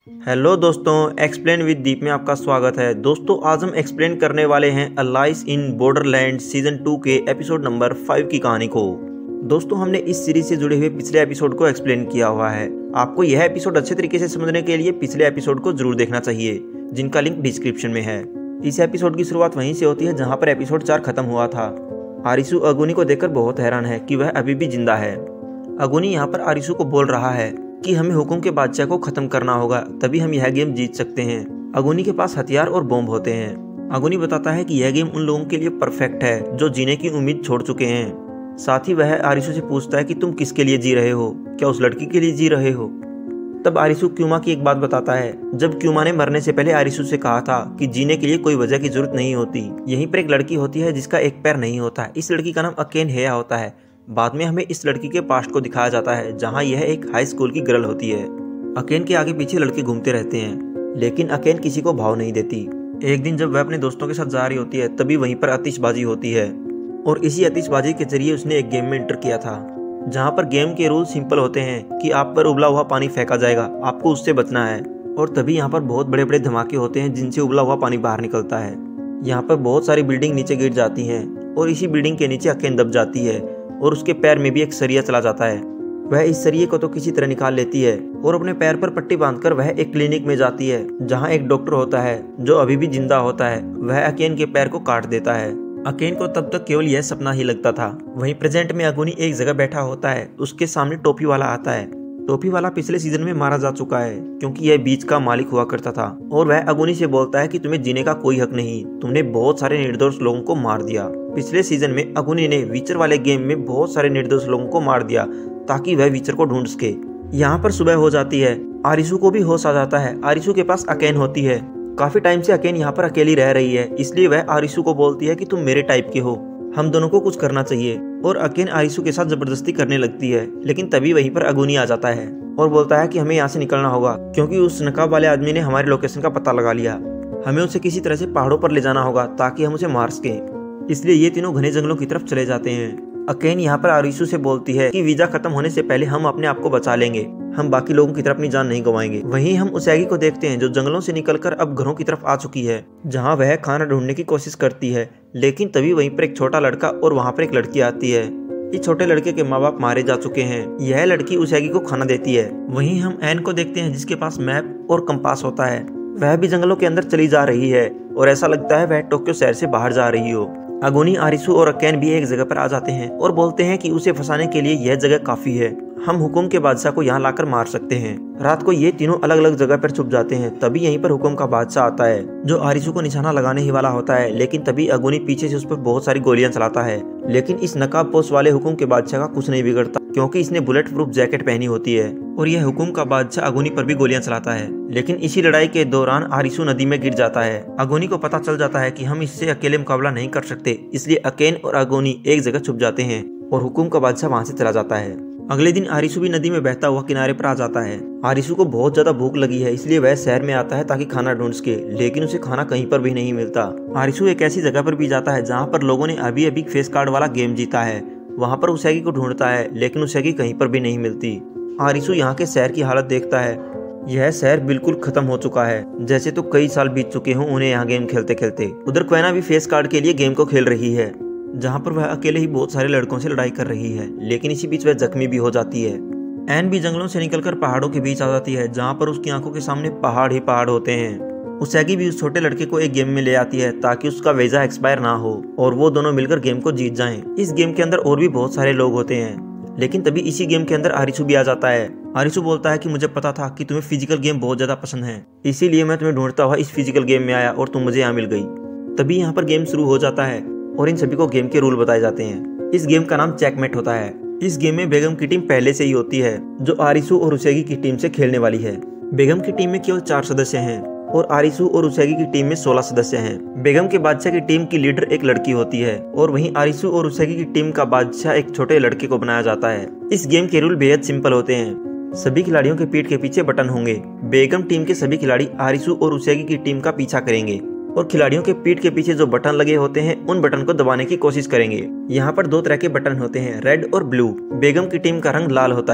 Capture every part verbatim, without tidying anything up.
Hello दोस्तों, explain with दीप में आपका स्वागत है। दोस्तों आज हम एक्सप्लेन करने वाले हैं Alice in Borderland season two के एपिसोड नंबर फाइव की कहानी को। दोस्तों हमने इस सीरीज से जुड़े हुए पिछले एपिसोड को एक्सप्लेन किया हुआ है। आपको यह एपिसोड अच्छे तरीके से समझने के लिए पिछले एपिसोड को जरूर देखना चाहिए, जिनका लिंक डिस्क्रिप्शन में है। इस एपिसोड की शुरुआत वहीं से होती है जहाँ पर एपिसोड चार खत्म हुआ था। आरिसू अगुनी को देखकर बहुत हैरान है कि वह अभी भी जिंदा है। अगुनी यहाँ पर आरिसू को बोल रहा है कि हमें हुकुम के बादशाह को खत्म करना होगा, तभी हम यह गेम जीत सकते हैं। अगुनी के पास हथियार और बॉम्ब होते हैं। अगुनी बताता है कि यह गेम उन लोगों के लिए परफेक्ट है जो जीने की उम्मीद छोड़ चुके हैं। साथ ही वह आरिसू से पूछता है कि तुम किसके लिए जी रहे हो, क्या उस लड़की के लिए जी रहे हो। तब आरिसू क्यूमा की एक बात बताता है। जब क्यूमा ने मरने से पहले आरिसू से कहा था कि जीने के लिए कोई वजह की जरूरत नहीं होती। यहीं पर एक लड़की होती है जिसका एक पैर नहीं होता। इस लड़की का नाम अकेन हेया होता है। बाद में हमें इस लड़की के पास्ट को दिखाया जाता है, जहां यह एक हाई स्कूल की गर्ल होती है। अकेन के आगे पीछे लड़के घूमते रहते हैं, लेकिन अकेन किसी को भाव नहीं देती। एक दिन जब वह अपने दोस्तों के साथ जा रही होती है, तभी वहीं पर आतिशबाजी होती है और इसी आतिशबाजी के जरिए उसने एक गेम में एंटर किया था, जहां पर गेम के रूल सिंपल होते हैं कि आप पर उबला हुआ पानी फेंका जाएगा, आपको उससे बचना है। और तभी यहाँ पर बहुत बड़े बड़े धमाके होते हैं जिनसे उबला हुआ पानी बाहर निकलता है। यहाँ पर बहुत सारी बिल्डिंग नीचे गिर जाती हैं और इसी बिल्डिंग के नीचे अकेन दब जाती है और उसके पैर में भी एक सरिया चला जाता है। वह इस सरिये को तो किसी तरह निकाल लेती है और अपने पैर पर पट्टी बांधकर वह एक क्लिनिक में जाती है, जहां एक डॉक्टर होता है जो अभी भी जिंदा होता है। वह अकेन के पैर को काट देता है। अकेन को तब तक केवल यह सपना ही लगता था। वहीं प्रेजेंट में अगुनी एक जगह बैठा होता है। उसके सामने टोपी वाला आता है। टोपी वाला पिछले सीजन में मारा जा चुका है क्योंकि यह बीच का मालिक हुआ करता था और वह अगुनी से बोलता है कि तुम्हें जीने का कोई हक नहीं, तुमने बहुत सारे निर्दोष लोगों को मार दिया। पिछले सीजन में अगुनी ने विचर वाले गेम में बहुत सारे निर्दोष लोगों को मार दिया ताकि वह विचर को ढूंढ सके। यहाँ पर सुबह हो जाती है। आरिसू को भी होश आ जाता है। आरिसू के पास अकेन होती है। काफी टाइम से अकेन यहाँ पर अकेली रह रही है, इसलिए वह आरिसू को बोलती है कि तुम मेरे टाइप के हो, हम दोनों को कुछ करना चाहिए। और अकेन आरिसू के साथ जबरदस्ती करने लगती है, लेकिन तभी वहीं पर अगुनी आ जाता है और बोलता है कि हमें यहाँ से निकलना होगा क्योंकि उस नकाब वाले आदमी ने हमारे लोकेशन का पता लगा लिया। हमें उसे किसी तरह से पहाड़ों पर ले जाना होगा ताकि हम उसे मार सकें। इसलिए ये तीनों घने जंगलों की तरफ चले जाते हैं। अकेन यहाँ पर आरिसू से बोलती है कि वीजा खत्म होने से पहले हम अपने आप को बचा लेंगे, हम बाकी लोगों की तरफ अपनी जान नहीं गंवाएंगे। वहीं हम उसेगी को देखते हैं जो जंगलों से निकलकर अब घरों की तरफ आ चुकी है, जहां वह खाना ढूंढने की कोशिश करती है। लेकिन तभी वहीं पर एक छोटा लड़का और वहां पर एक लड़की आती है। इस छोटे लड़के के माँ बाप मारे जा चुके हैं। यह लड़की उसेगी को खाना देती है। वहीं हम एन को देखते हैं जिसके पास मैप और कंपास होता है। वह भी जंगलों के अंदर चली जा रही है और ऐसा लगता है वह टोक्यो शहर से बाहर जा रही हो। अगुनी, आरिसू और अकेन भी एक जगह पर आ जाते हैं और बोलते हैं कि उसे फंसाने के लिए यह जगह काफी है, हम हुकुम के बादशाह को यहाँ लाकर मार सकते हैं। रात को ये तीनों अलग अलग जगह पर छुप जाते हैं। तभी यहीं पर हुकुम का बादशाह आता है जो आरिसू को निशाना लगाने ही वाला होता है, लेकिन तभी अगुनी पीछे से उस पर बहुत सारी गोलियां चलाता है। लेकिन इस नकाबपोश वाले हुकुम के बादशाह का कुछ नहीं बिगड़ता क्योंकि इसने बुलेट प्रूफ जैकेट पहनी होती है और यह हुकुम का बादशाह अगुनी पर भी गोलियां चलाता है। लेकिन इसी लड़ाई के दौरान आरिसू नदी में गिर जाता है। अगुनी को पता चल जाता है कि हम इससे अकेले मुकाबला नहीं कर सकते, इसलिए अकेन और अगुनी एक जगह छुप जाते हैं और हुकुम का बादशाह वहां से चला जाता है। अगले दिन आरिसू भी नदी में बहता हुआ किनारे पर आ जाता है। आरिसू को बहुत ज्यादा भूख लगी है, इसलिए वह शहर में आता है ताकि खाना ढूंढ सके, लेकिन उसे खाना कहीं पर भी नहीं मिलता। आरिसू एक ऐसी जगह पर भी जाता है जहाँ पर लोगों ने अभी अभी फेस कार्ड वाला गेम जीता है। वहाँ पर उसेगी को ढूंढता है, लेकिन उसेगी कहीं पर भी नहीं मिलती। आरिसू यहाँ के शहर की हालत देखता है। यह शहर बिल्कुल खत्म हो चुका है, जैसे तो कई साल बीत चुके हों उन्हें यहाँ गेम खेलते खेलते। उधर क्वेना भी फेस कार्ड के लिए गेम को खेल रही है, जहाँ पर वह अकेले ही बहुत सारे लड़कों से लड़ाई कर रही है, लेकिन इसी बीच वह जख्मी भी हो जाती है। एन भी जंगलों से निकलकर पहाड़ों के बीच आ जाती है, जहाँ पर उसकी आंखों के सामने पहाड़ ही पहाड़ होते हैं। उसेगी भी उस छोटे लड़के को एक गेम में ले आती है ताकि उसका वीजा एक्सपायर ना हो और वो दोनों मिलकर गेम को जीत जाएं। इस गेम के अंदर और भी बहुत सारे लोग होते हैं, लेकिन तभी इसी गेम के अंदर आरिसू भी आ जाता है। आरिसू बोलता है कि मुझे पता था कि तुम्हें फिजिकल गेम बहुत ज्यादा पसंद है, इसीलिए मैं तुम्हें ढूंढता हुआ इस फिजिकल गेम में आया और तुम मुझे यहाँ मिल गई। तभी यहाँ पर गेम शुरू हो जाता है और इन सभी को गेम के रूल बताए जाते हैं। इस गेम का नाम चेकमेट होता है। इस गेम में बेगम की टीम पहले से ही होती है जो आरिसू और उसेगी की टीम से खेलने वाली है। बेगम की टीम में केवल चार सदस्य हैं और आरिसू और उसेगी की टीम में सोलह सदस्य हैं। बेगम के बादशाह की टीम की लीडर एक लड़की होती है और वहीं आरिसू और उसेगी की टीम का बादशाह एक छोटे लड़के को बनाया जाता है। इस गेम के रूल बेहद सिंपल होते हैं। सभी खिलाड़ियों के पीठ के पीछे बटन होंगे। बेगम टीम के सभी खिलाड़ी आरिसू और उसेगी की टीम का पीछा करेंगे और खिलाड़ियों के पीठ के पीछे जो बटन लगे होते हैं उन बटन को दबाने की कोशिश करेंगे। यहाँ पर दो तरह के बटन होते हैं, रेड और ब्लू। बेगम की टीम का रंग लाल होता है।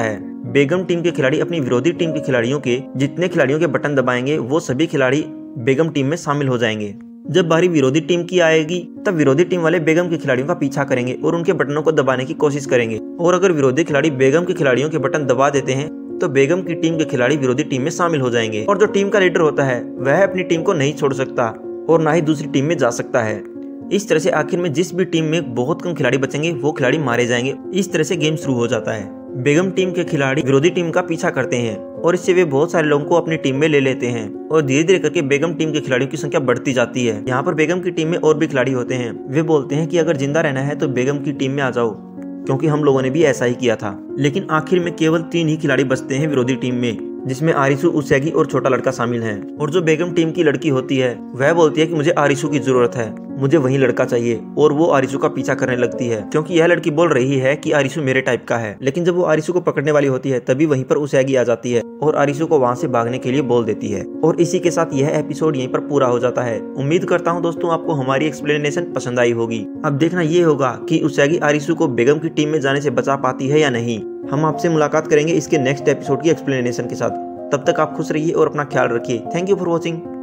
बेगम टीम के खिलाड़ी अपनी विरोधी टीम के खिलाड़ियों के जितने खिलाड़ियों के बटन दबाएंगे वो सभी खिलाड़ी बेगम टीम में शामिल हो जाएंगे। जब बारी विरोधी टीम की आएगी तब विरोधी टीम वाले बेगम के खिलाड़ियों का पीछा करेंगे और उनके बटनों को दबाने की कोशिश करेंगे, और अगर विरोधी खिलाड़ी बेगम के खिलाड़ियों के बटन दबा देते हैं तो बेगम की टीम के खिलाड़ी विरोधी टीम में शामिल हो जाएंगे। और जो टीम का लीडर होता है वह अपनी टीम को नहीं छोड़ सकता और ना ही दूसरी टीम में जा सकता है। इस तरह से आखिर में जिस भी टीम में बहुत कम खिलाड़ी बचेंगे वो खिलाड़ी मारे जाएंगे। इस तरह से गेम शुरू हो जाता है। बेगम टीम के खिलाड़ी विरोधी टीम का पीछा करते हैं और इससे वे बहुत सारे लोगों को अपनी टीम में ले लेते हैं और धीरे धीरे करके बेगम टीम के खिलाड़ियों की संख्या बढ़ती जाती है। यहाँ पर बेगम की टीम में और भी खिलाड़ी होते हैं। वे बोलते हैं कि अगर जिंदा रहना है तो बेगम की टीम में आ जाओ, क्योंकि हम लोगों ने भी ऐसा ही किया था। लेकिन आखिर में केवल तीन ही खिलाड़ी बचते हैं विरोधी टीम में, जिसमें आरिसू, उसेगी और छोटा लड़का शामिल हैं। और जो बेगम टीम की लड़की होती है वह बोलती है कि मुझे आरिसू की जरूरत है, मुझे वही लड़का चाहिए, और वो आरिसू का पीछा करने लगती है क्योंकि यह लड़की बोल रही है कि आरिसू मेरे टाइप का है। लेकिन जब वो आरिसू को पकड़ने वाली होती है तभी वहीं पर उसेगी आ जाती है और आरिसू को वहां से भागने के लिए बोल देती है। और इसी के साथ यह एपिसोड यहीं पर पूरा हो जाता है। उम्मीद करता हूँ दोस्तों आपको हमारी एक्सप्लेनेशन पसंद आई होगी। अब देखना ये होगा कि उसेगी आरिसू को बेगम की टीम में जाने से बचा पाती है या नहीं। हम आपसे मुलाकात करेंगे इसके नेक्स्ट एपिसोड की एक्सप्लेनेशन के साथ। तब तक आप खुश रहिए और अपना ख्याल रखिए। Thank you for watching.